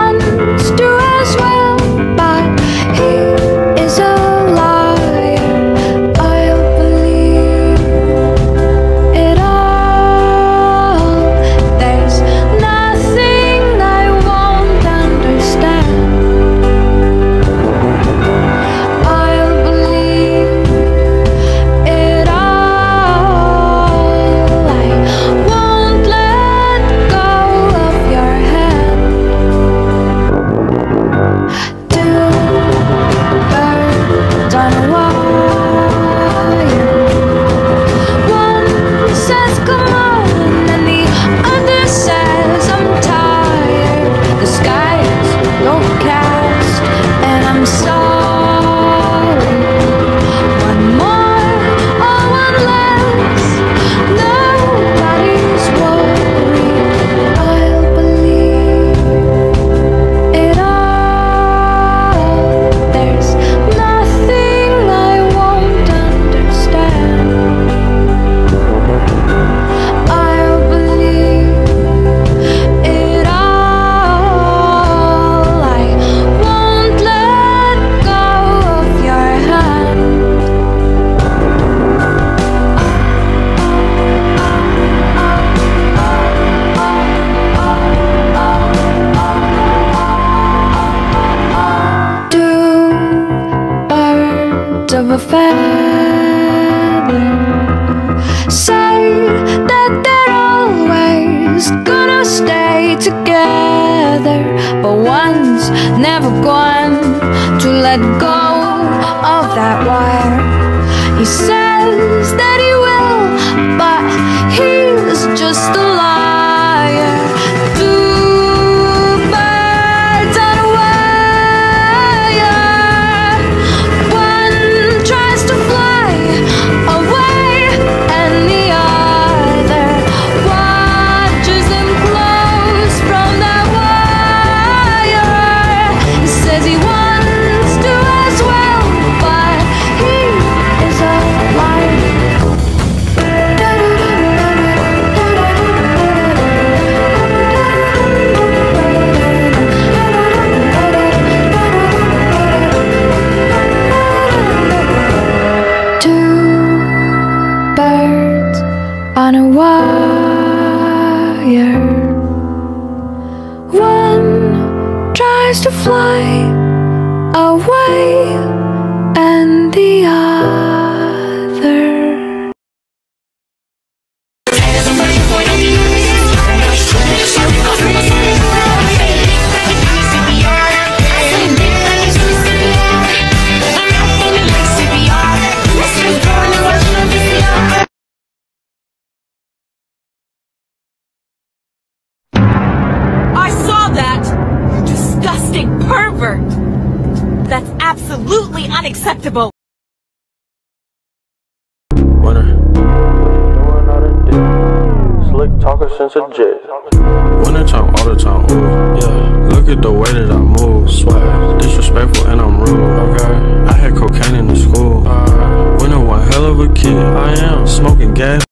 wants to as well, but he is a liar. I'll believe it all. There's nothing I won't understand. I'll believe it all. I won't let go of your hand. Two birds on a wire. One says come on and the other says I'm tired. The sky's overcast and I'm sorry. One more or one less, nobody's worried. I'll believe it all. There's nothing I won't understand. I'll believe it all. I won't let go of your hand. Two birds of a feather say that they're always gonna stay together, but one's never going to let go of that wire. He says that he will, but he's just a liar. Two birds on a wire. One tries to fly away and the other watches him close from that wire. He says he wants to as well, but he is a liar. Two birds on a wire. One tries to fly away and the other. I saw that! You disgusting pervert! That's absolutely unacceptable! Winner. Doing all the dick. Slick talker since a jet. Winter time all the time, ooh, yeah. Look at the way that I move, swag. Disrespectful and I'm rude, okay. I had cocaine in the school. Winter one hell of a kid. I am smoking gas.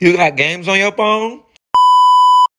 You got games on your phone?